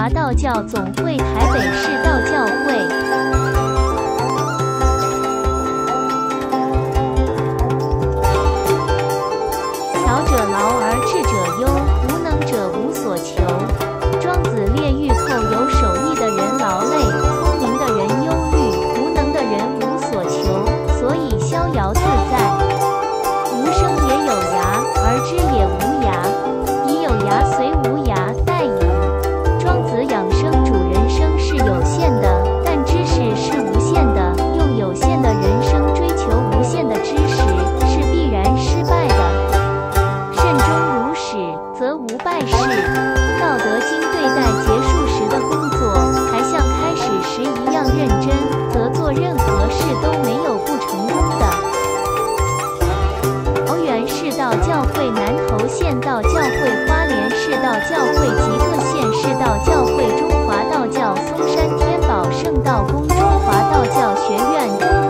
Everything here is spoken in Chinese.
华道教总会台北市道教会。巧者劳而智者忧，无能者无所求。庄子列狱后，有手艺的人劳累，聪明的人忧虑，无能的人无所求，所以逍遥自在。无声也有涯，而知也无涯，以有涯随无涯殆矣。庄子养生主人生是有限的，但知识是无限的。用有限的人生追求无限的知识，是必然失败的。慎终如始，则无败事。道德经对待结束时的工作，还像开始时一样认真，则做任何事都没有不成功的。桃园市道教会南投县道教会花莲市道教会及各县市道教会中华道教松山天宝圣道宫中华道教学院